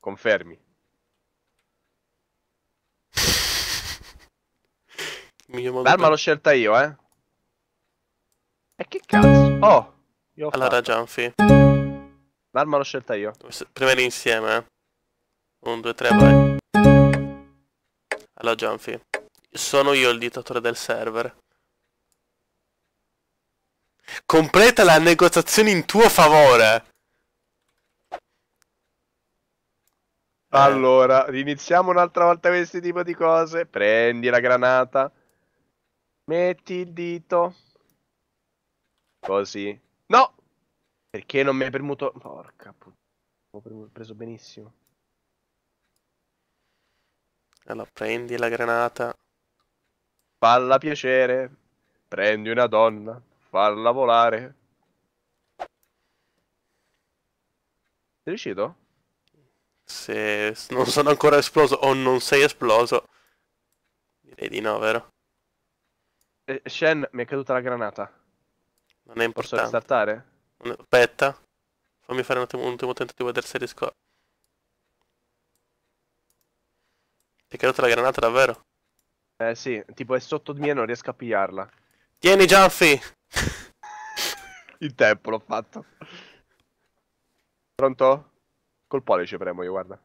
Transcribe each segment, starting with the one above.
Confermi. Miglior modo L'arma per... l'ho scelta io, eh. E che cazzo? Oh, io ho Allora, fatto. Gianfi, L'arma l'ho scelta io. prima insieme, eh. 1, 2, 3, vai. Allora, Gianfi, sono io il dittatore del server. Completa la negoziazione in tuo favore. Allora, riniziamo un'altra volta questi tipo di cose. Prendi la granata. Metti il dito. Così. No! Perché non mi hai premuto? Porca puttana. Ho preso benissimo. Allora, prendi la granata. Falla piacere. Prendi una donna. Falla volare. Sei riuscito? Se non sono ancora esploso o non sei esploso, direi di no, vero? Shen, mi è caduta la granata. Non è Posso importante. restartare? Aspetta, fammi fare un ultimo tentativo di vedere se riesco. Ti è caduta la granata davvero? Eh sì, tipo è sotto di me e non riesco a pigliarla. Tieni, Gianfi! In tempo l'ho fatto. Pronto? Col pollice premo io, guarda.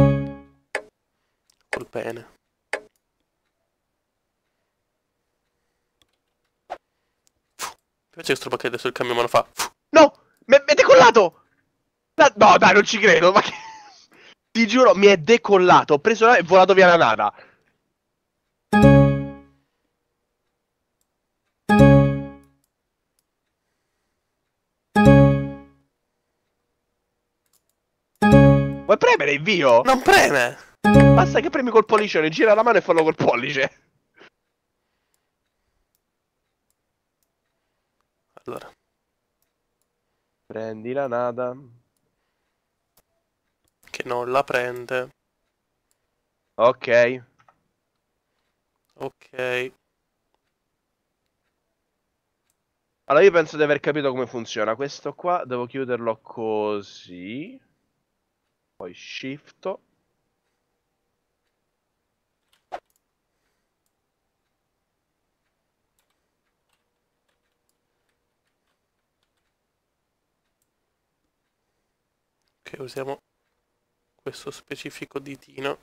Col pene. Mi piace questo pacchetto sul camion mano fa. No! Mi è decollato! No, dai, non ci credo, ma che... Ti giuro, mi è decollato. Ho preso la... e volato via la nana. Vuoi premere invio? Non preme! Basta che premi col pollicione, gira la mano e fallo col pollice. Allora, Prendi la nada. che non la prende. Ok. Ok. Allora io penso di aver capito come funziona. Questo qua devo chiuderlo così. Poi shifto. Ok, usiamo questo specifico ditino.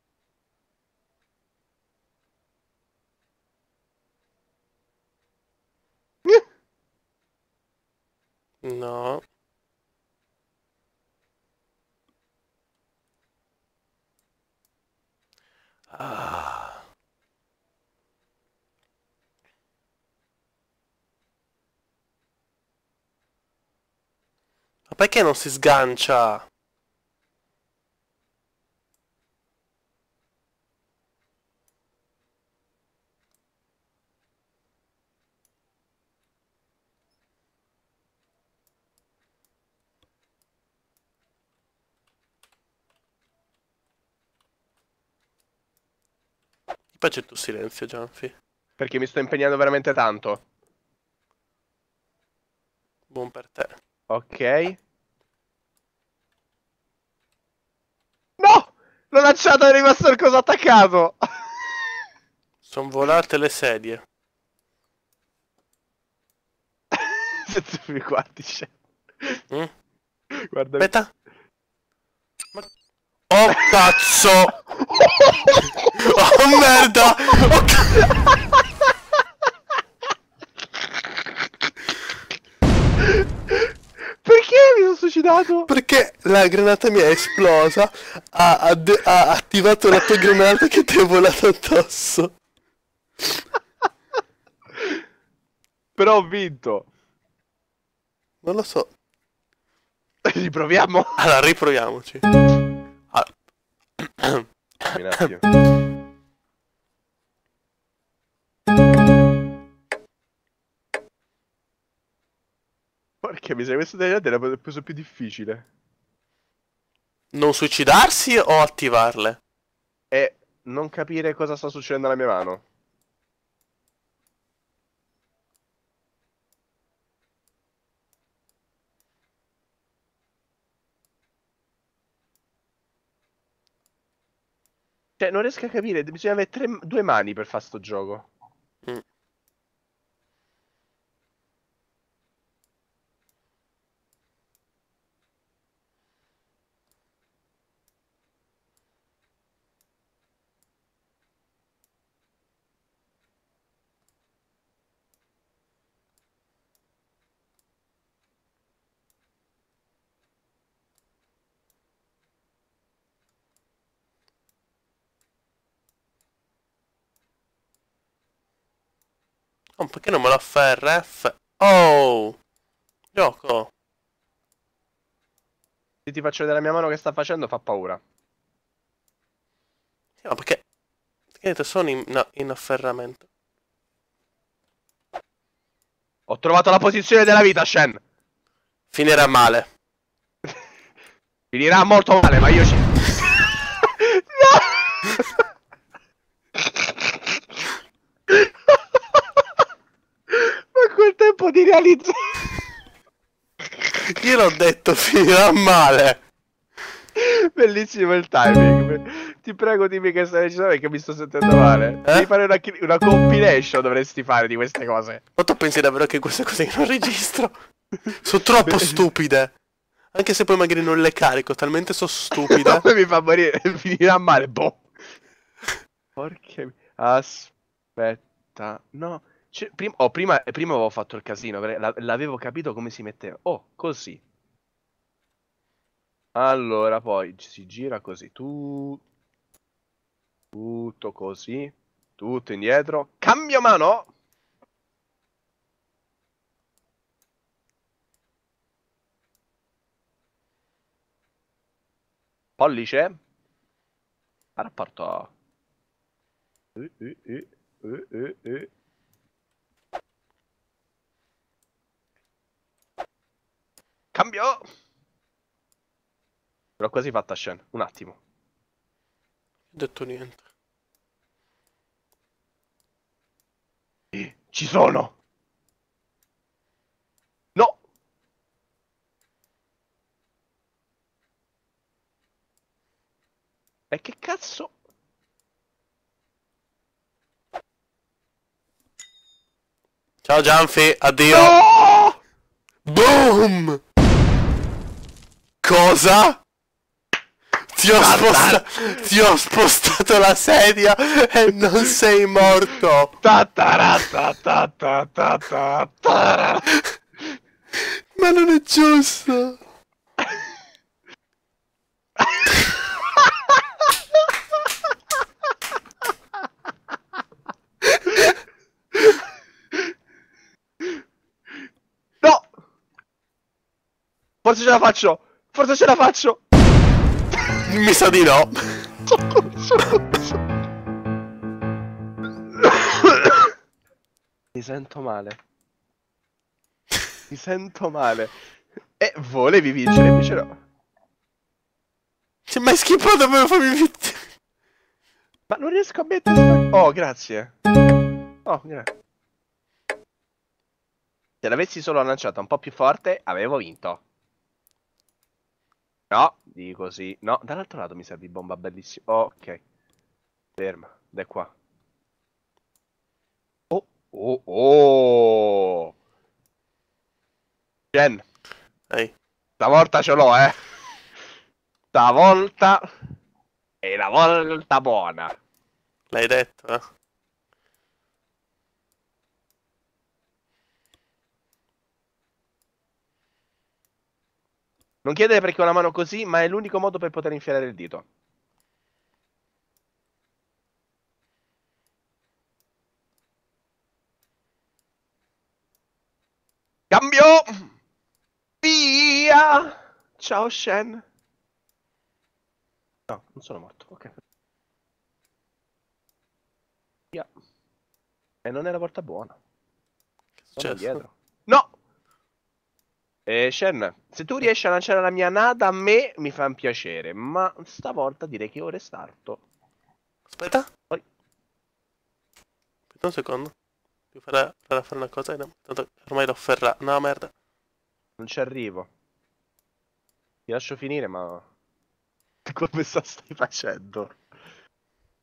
No. Ah. Ma perché non si sgancia? Mi piace il tuo silenzio, Gianfi. Perché mi sto impegnando veramente tanto. Buon per te. Ok. No! L'ho lanciato e è rimasto il coso attaccato. Sono volate le sedie. Se tu mi guardi, c'è. Mm? Guardami. Aspetta. Ma... Oh cazzo! Oh merda! Oh Perché mi sono suicidato? Perché la granata mi è esplosa, ha attivato la tua granata che ti è volata addosso. Però ho vinto. Non lo so. Riproviamo. Allora, riproviamoci. Un attimo. Porca miseria, questo delle era preso più difficile. Non suicidarsi o attivarle? E non capire cosa sta succedendo alla mia mano. Cioè, non riesco a capire, bisogna avere due mani per fare sto gioco. Mm. Oh, perché non me lo afferra? F. Oh! Gioco! Se ti faccio vedere la mia mano che sta facendo, fa paura. Sì, ma perché? Perché sono in afferramento. Ho trovato la posizione della vita, Shen. Finirà male. Finirà molto male, ma io ci... No! Ma quel tempo di realizzare... Io l'ho detto, finirà male. Bellissimo il timing. Ti prego, dimmi che stai registrando perché mi sto sentendo male. Devi fare una compilation, dovresti fare di queste cose. Ma tu pensi davvero che queste cose che non registro sono troppo stupide? Anche se poi magari non le carico, talmente sono stupide. Mi fa morire, finirà male, boh. Porca... Aspetta, no. Prima avevo fatto il casino, l'avevo capito come si metteva. Oh, così. Allora, poi si gira così. Tutto così. Tutto indietro. Cambio mano. Pollice. A rapporto. Uh, uh, uh, uh. Cambio. L'ho quasi fatta, Shen. Un attimo. Non ho detto niente. Ci sono. No. E che cazzo? Ciao Gianfi, addio. No! Boom! Cosa? Ti ho spostato la sedia e non sei morto. Ma non è giusto. No! Forse ce la faccio! Forse ce la faccio! Mi sa di no. Mi sento male. Mi sento male. E volevi vincere, invece no. Ci hai mai schippato per farmi vittima? Ma non riesco a mettere... Oh, grazie. Oh, grazie. Se l'avessi solo lanciata un po' più forte, avevo vinto. No, dico sì. No, dall'altro lato mi serve bomba bellissima. Oh, ok. Ferma, da qua. Oh, oh, oh. Jen, Ehi, stavolta ce l'ho, eh. Stavolta è la volta buona. l'hai detto, eh? Non chiedere perché ho la mano così, ma è l'unico modo per poter infilare il dito. Cambio! Via! Ciao, Shen. No, non sono morto. Ok. Via. E non è la porta buona. Che è Sono successo? dietro. No! Shen, se tu riesci a lanciare la mia nada a me, mi fa un piacere. Ma stavolta direi che ora è starto. Aspetta. Poi. Aspetta un secondo. Devo fare una cosa. No, tanto ormai l'ho ferrato. No, merda. Non ci arrivo. Ti lascio finire, ma... Come stai facendo?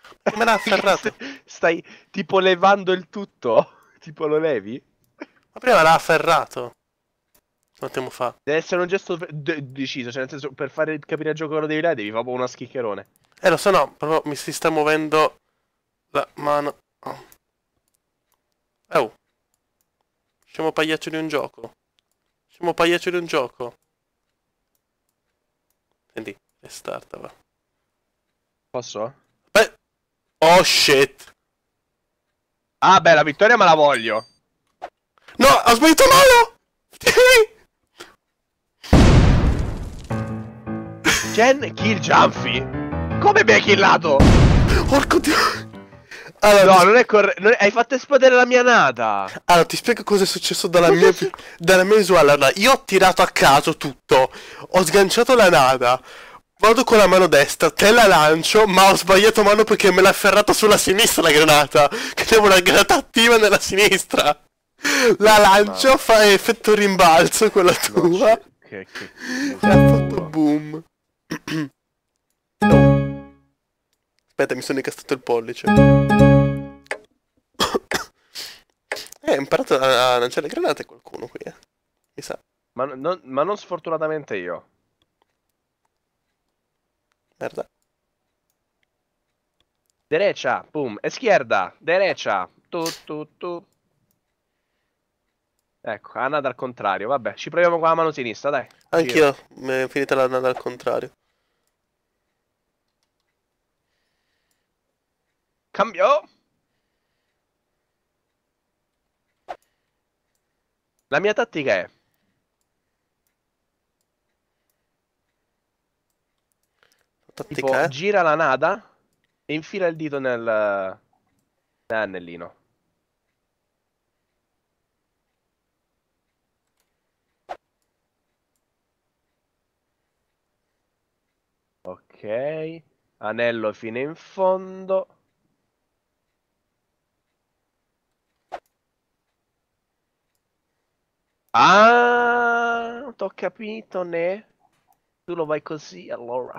Perché me l'ha afferrato. Stai tipo levando il tutto? Tipo lo levi? Ma prima l'ha afferrato. Un attimo fa. Deve essere un gesto deciso, cioè nel senso per fare capire al gioco che lo devi levare devi fare proprio uno schiccherone. Lo so, no, proprio mi si sta muovendo la mano. Oh. Oh. Siamo pagliaccio di un gioco. Siamo pagliaccio di un gioco. Senti, restart, va. Posso? Beh. Oh shit. Ah beh, la vittoria me la voglio. No, ho sbagliato mano! Jen kill Jumpy? Come mi hai killato? Porco dio. Allora, No, non è corretto. Hai fatto esplodere la mia nata. Allora, ti spiego cosa è successo dalla mia visuale. Allora, io ho tirato a caso tutto. Ho sganciato la nada. Vado con la mano destra, te la lancio, ma ho sbagliato mano perché me l'ha afferrata sulla sinistra la granata. Che avevo una granata attiva nella sinistra. La lancio, fa effetto rimbalzo quella No, tua. che E ha fatto boom. Oh. Aspetta, mi sono incastrato il pollice. Ha imparato a lanciare le granate qualcuno qui, mi sa. Ma non sfortunatamente io. Merda. Derecha, boom. Izquierda, derecha. Tu. Ecco, Anna dal contrario. Vabbè, ci proviamo con la mano sinistra, dai. Giro. Anch'io, mi è finita la nada al contrario. Cambio. La mia tattica è tipo Tattica, eh? gira la nada e infila il dito nell'anellino. Ok. Anello fino in fondo. Ah, t'ho capito, ne? Tu lo vai così, allora.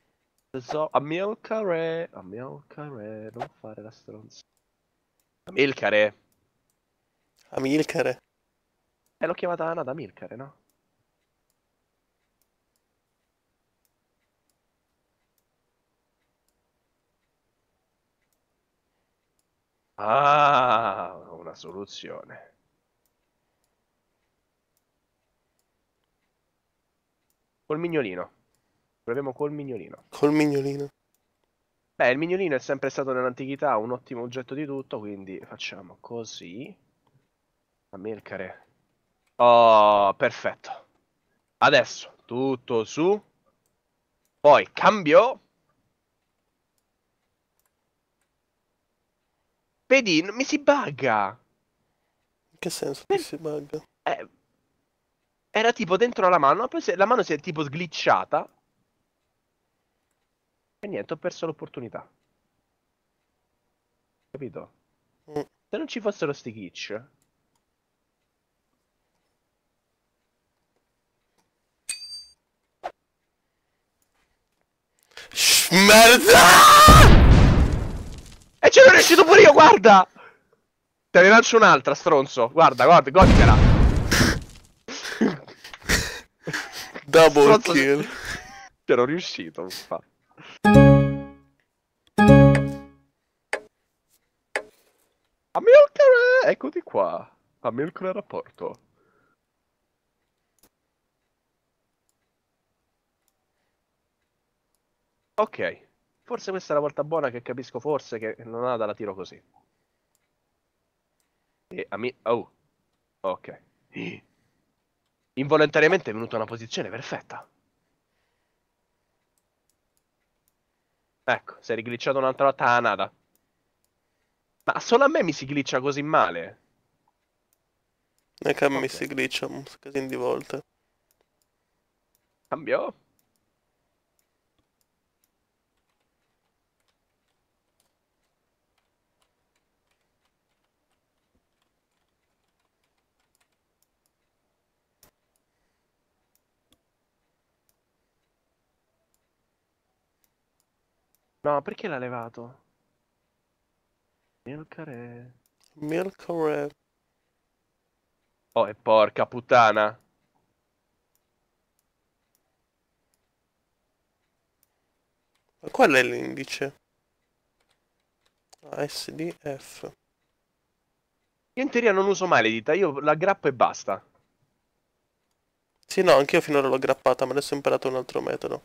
Amilcare, non fare la stronza. Amilcare. Amilcare. L'ho chiamata Ana da Amilcare, no? Ah, una soluzione. Col mignolino. Proviamo col mignolino. Col mignolino. Beh, il mignolino è sempre stato nell'antichità un ottimo oggetto di tutto, quindi facciamo così. Amilcare. Oh, perfetto. Adesso, tutto su. Poi cambio. Vedi, mi si bugga. In che senso ti Per- si bugga? eh, Era tipo dentro la mano, poi la mano si è tipo sglitchata. E niente, ho perso l'opportunità. Capito? Mm. Se non ci fossero sti glitch. Merda! E ce l'ho riuscito pure io, guarda! Te ne lancio un'altra, stronzo. Guarda, guarda, goditela. Double Stronzo. kill. C'ero riuscito, infatti. Amilcare, eccoti qua. Amilcare rapporto. Ok. Forse questa è la volta buona che capisco forse che non ha la tiro così. Oh, ok. Involontariamente è venuta una posizione perfetta. Ecco, si è riglitchato un'altra volta la nada. Ma solo a me mi si glitcha così male. Non è che mi Ok. si glitcha un casino di volte. Cambio. No, perché l'ha levato? Milcare. Milk. Oh, e porca puttana. Ma qual è l'indice? A, S, D, F. Io in teoria non uso mai le dita, io la grappo e basta. Sì, no, anch'io finora l'ho grappata, ma adesso ho imparato un altro metodo.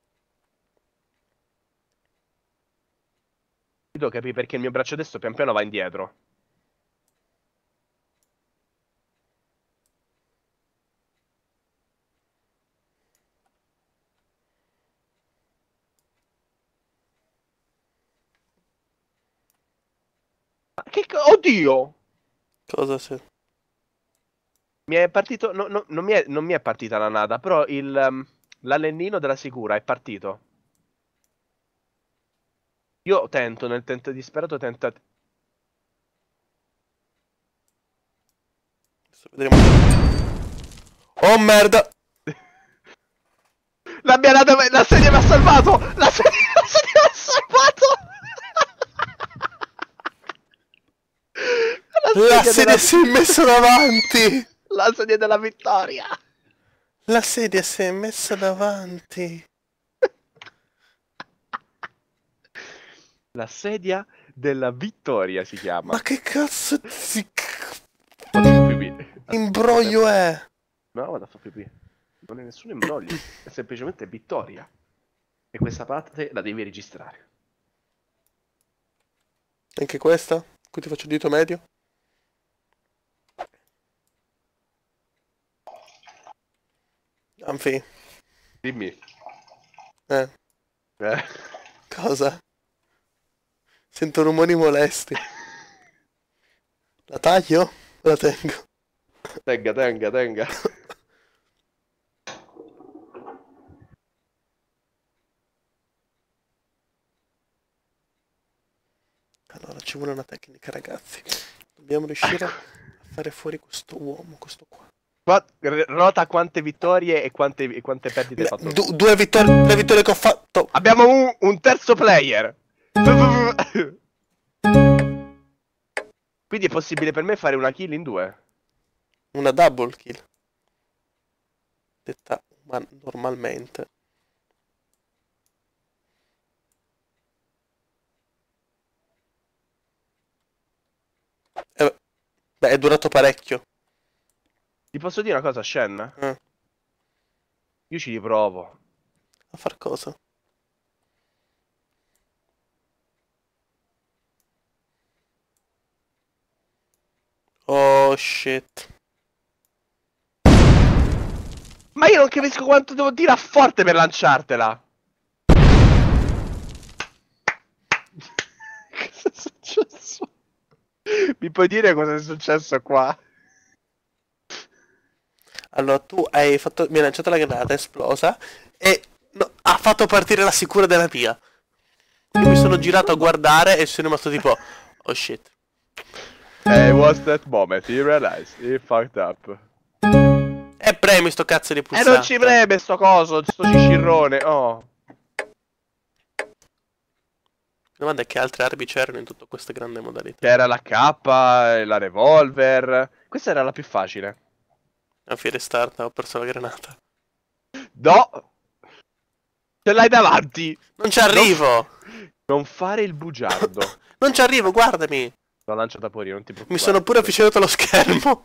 Io devo capire perché il mio braccio destro pian piano va indietro. Oddio! Cosa se... Mi è partito... non mi è partita la nada, però l'anellino della sicura è partito. Io tento, nel tento disperato tenta... Adesso vedremo. Oh merda! La sedia mi ha salvato! La sedia mi ha salvato! La sedia si è messa davanti! La sedia della vittoria! La sedia si è messa davanti! La sedia della vittoria si chiama. Ma che cazzo di... Vado a fare pipì. imbroglio è? No, vado a fare pipì. Non è nessun imbroglio, è semplicemente vittoria. E questa parte la devi registrare. Anche questa? Qui ti faccio dito medio? Anfi. Dimmi. Eh, Eh. cosa? Sento rumori molesti. La taglio? O la tengo? Tenga. Allora, ci vuole una tecnica, ragazzi. Dobbiamo riuscire a fare fuori questo uomo, questo qua. Rota quante vittorie e quante perdite hai Beh, fatto. due vittorie che ho fatto. Abbiamo un terzo player. Quindi è possibile per me fare una kill in due. Una double kill. Detta normalmente. Beh, è durato parecchio. Ti posso dire una cosa, Shen? Eh, Io ci riprovo. a far cosa? Oh shit. Ma io non capisco quanto devo tirare forte per lanciartela. Cosa è successo? Mi puoi dire cosa è successo qua? Allora, tu hai fatto... mi hai lanciato la granata, è esplosa e ha fatto partire la sicura della mia. Io mi sono girato a guardare e sono rimasto tipo... oh shit. It was that moment he realized he fucked up. E premi sto cazzo di E pulsante. non ci preme sto coso, sto cicirrone. Oh. La domanda è che altre armi c'erano in tutta questa grande modalità. C'era la K, la revolver. Questa era la più facile. A fine start ho perso la granata. No! Ce l'hai davanti! Non ci arrivo! Non fare il bugiardo. Non ci arrivo, guardami! L'ho lanciata fuori, non ti preoccupare. Mi sono pure avvicinato allo schermo.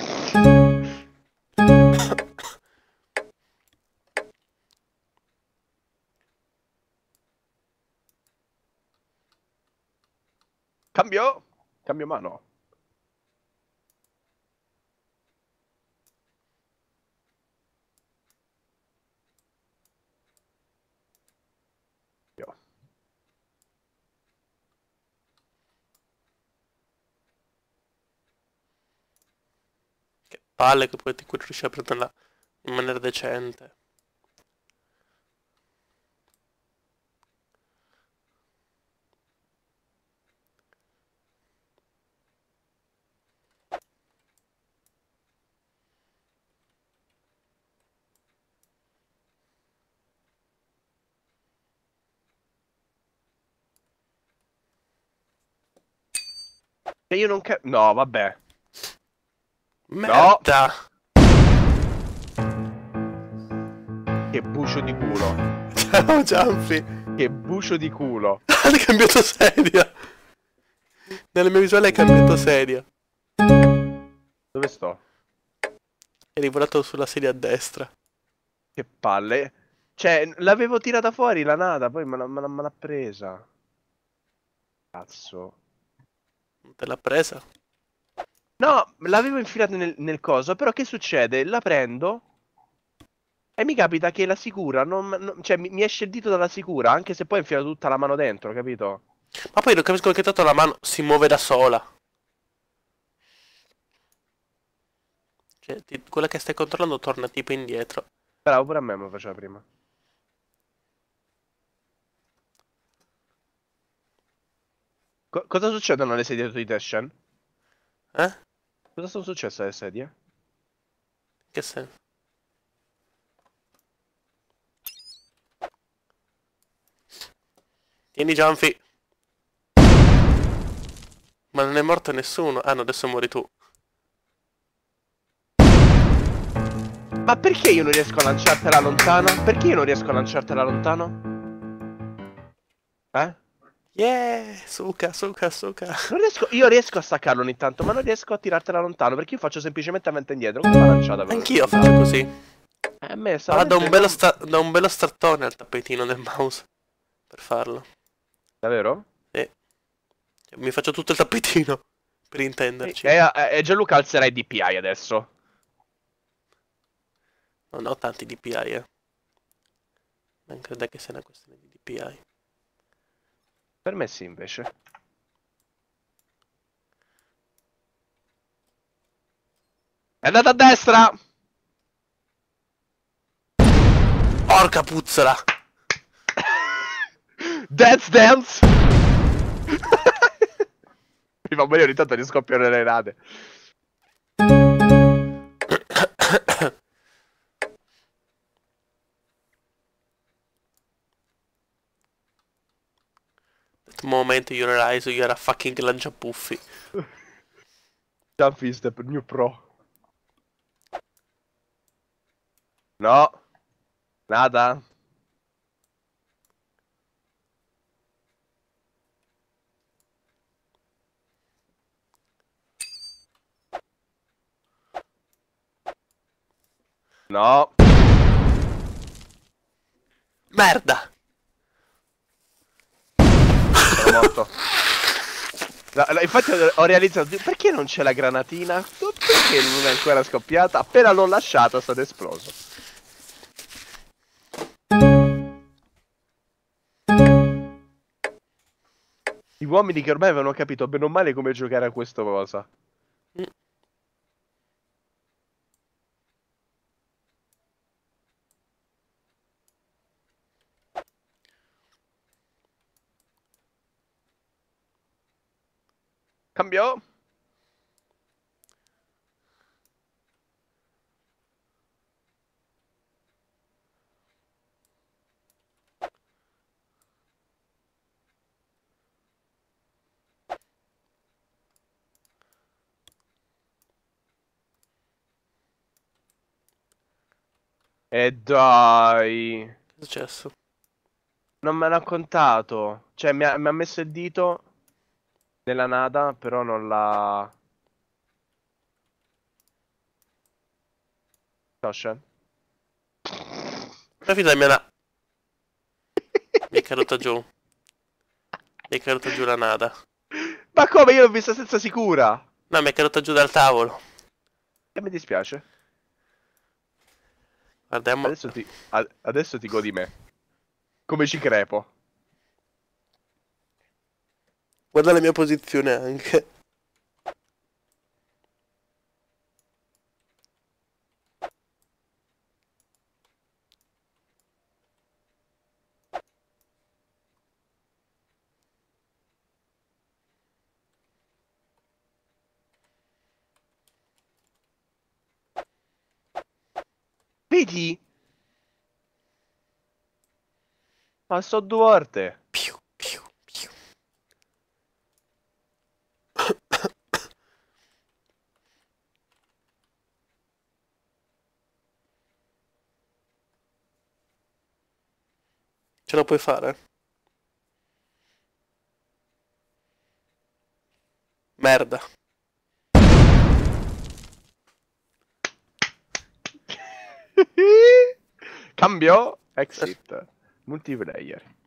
Cambio? Cambio mano. Io. Che palle che poi ti riuscire a prenderla in maniera decente. E io non no, vabbè. Merda! Che bucio di culo. Ciao Gianfi! Che bucio di culo. Hai cambiato sedia! Nella mia visuale hai cambiato sedia. Dove sto? Eri volato sulla sedia a destra. Che palle. Cioè, l'avevo tirata fuori la nada, poi me l'ha presa. Cazzo. Non te l'ha presa? No, l'avevo infilata nel coso, però che succede? La prendo e mi capita che la sicura cioè mi esce il dito dalla sicura, anche se poi infila tutta la mano dentro, capito? Ma poi non capisco che tanto la mano si muove da sola. Cioè, quella che stai controllando torna tipo indietro. Bravo, pure a me lo faceva prima. Cosa succedono alle sedie di Teshen? Eh? Cosa sono successe alle sedie? Che senso? Tieni Gianfi. Ma non è morto nessuno. Ah no, adesso muori tu. Ma perché io non riesco a lanciartela lontano? Perché io non riesco a lanciartela lontano? Eh? Yeah! Suca, suca, suca. Io riesco a staccarlo ogni tanto, ma non riesco a tirartela lontano perché io faccio semplicemente avanti e indietro. Come l'ho lanciata per Anch'io faccio così. A me sta Ma da un bello strattone al tappetino del mouse. Per farlo. Davvero? Sì. Mi faccio tutto il tappetino. Per intenderci. E Gianluca alzerà i DPI adesso. Non ho tanti DPI, Non credo che sia una questione di DPI. Per me sì, invece. È andata a destra! Porca puzzola! Dance Dance! Prima o meglio ogni tanto gli scoppiano le rate. That moment you realize you are a fucking lanciapuffi. Jump Step, new pro. No. Nada. No. Merda! Sono morto. Infatti ho realizzato, perché non c'è la granatina? Perché non è ancora scoppiata? Appena l'ho lasciata è stato esploso. Gli uomini che ormai avevano capito bene o male come giocare a questa cosa. Cambiò. E dai. Che è successo? Non me l'ha contato. Cioè, mi ha messo il dito nella nada, però non l'ha... Toshan. Dammela. Mi è caduta giù. Mi è caduta giù la nada. Ma come? Io l'ho vista senza sicura. No, mi è caduta giù dal tavolo. E mi dispiace. Guardiamo. Adesso ti godi me. Come ci crepo. Guarda la mia posizione anche. Vedi? Ma so due volte. Piu, piu, piu. Ce la puoi fare? Merda. Cambio. Exit. Multiplayer.